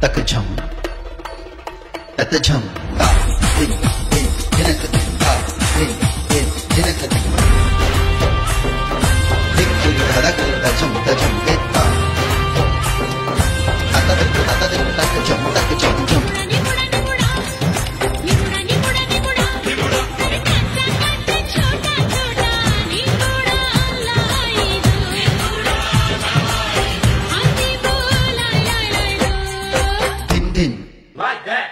तक झम तत झम ता दिन दिन दिनक ता दिन दिन दिनक दिक दिक धड़क तझम तझम ता तक झम झम Like that.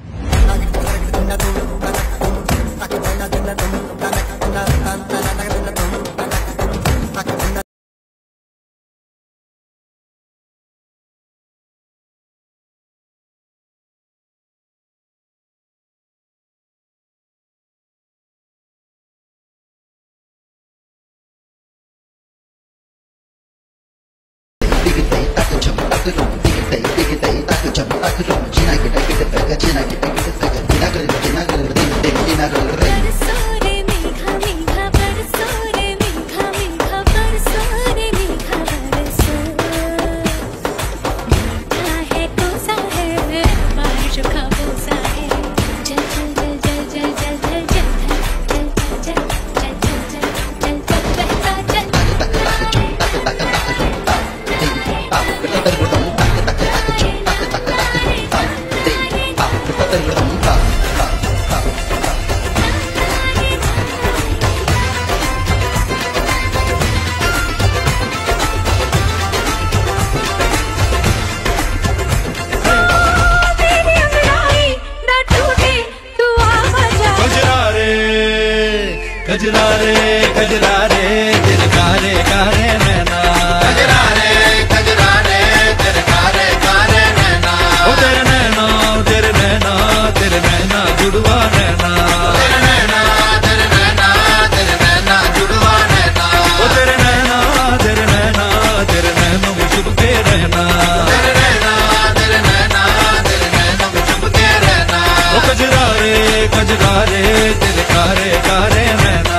गजरा रे गजरा रे तेरे कारे कारे नैना गजरा रे तेरे कारे कारे नैना ओ तेरे नैना तेरे नैना तेरे नैना जुड़वा नैना तेरे नैना तेरे नैना तेरे नैना जुड़वा नैना ओ तेरे नैना तेरे नैना तेरे नैनों में छुप के रहना तेरे नैना तेरे नैना तेरे नैनों में छुप के रहना ओ गजरा रे तेरे कारे कारे नैना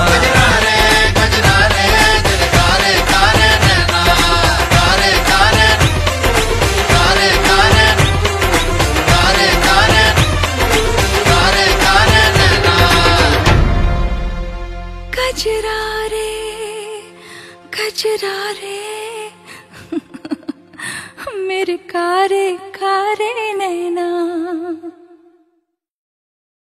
गजरा रे मेरे कारे कारे नैना।